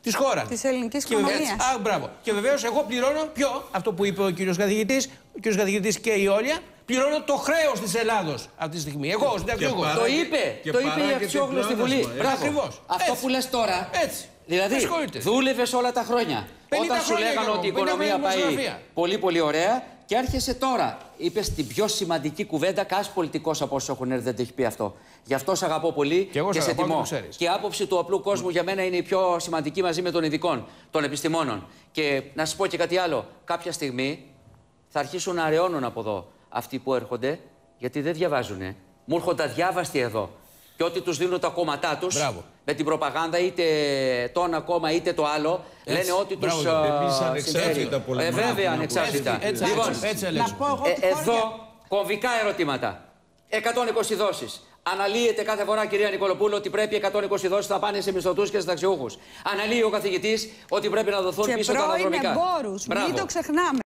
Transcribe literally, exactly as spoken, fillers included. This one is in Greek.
της χώρας. Της ελληνικής οικονομίας. Α, μπράβο. Και βεβαίως εγώ πληρώνω ποιο, αυτό που είπε ο κύριος καθηγητής, ο κύριος καθηγητής και η Όλια, πληρώνω το χρέος της Ελλάδος αυτή τη στιγμή. Εγώ ως συνταξιούχος. Το είπε, το είπε η Αξιόγλου στη Βουλή. Ακριβώς. Αυτό που λες τώρα. Έτσι. Δηλαδή, δούλευες όλα τα χρόνια. Όταν σου λέγανε ότι η οικονομία πάει πολύ πολύ ωραία και άρχισε τώρα. Είπες την πιο σημαντική κουβέντα, κανένας πολιτικός από όσους έχουν έρθει δεν το έχει πει αυτό. Γι' αυτό σε αγαπώ πολύ και, και σε τιμώ. Και η άποψη του απλού κόσμου για μένα είναι η πιο σημαντική μαζί με των ειδικών, των επιστημόνων. Και να σας πω και κάτι άλλο. Κάποια στιγμή θα αρχίσουν να αραιώνουν από εδώ αυτοί που έρχονται, γιατί δεν διαβάζουνε. Μου έρχονται αδιάβαστοι εδώ. Και ό,τι τους δίνουν τα κόμματά τους, Μπράβο. με την προπαγάνδα, είτε το ένα κόμμα είτε το άλλο, έτσι, λένε ότι τους συμφέρει. Ε, βέβαια, ανεξάρτητα. Έτσι, έτσι, λοιπόν, έτσι, έτσι, να πω εγώ ε, εδώ κομβικά ερωτήματα. εκατόν είκοσι δόσεις. Αναλύεται κάθε φορά, κυρία Νικολοπούλου, ότι πρέπει εκατόν είκοσι δόσεις θα πάνε σε μισθωτούς και συνταξιούχους. Αναλύει ο καθηγητής ότι πρέπει να δοθούν και πίσω τα αναδρομικά. Και πρώην εμπόρους, μην το ξεχνάμε.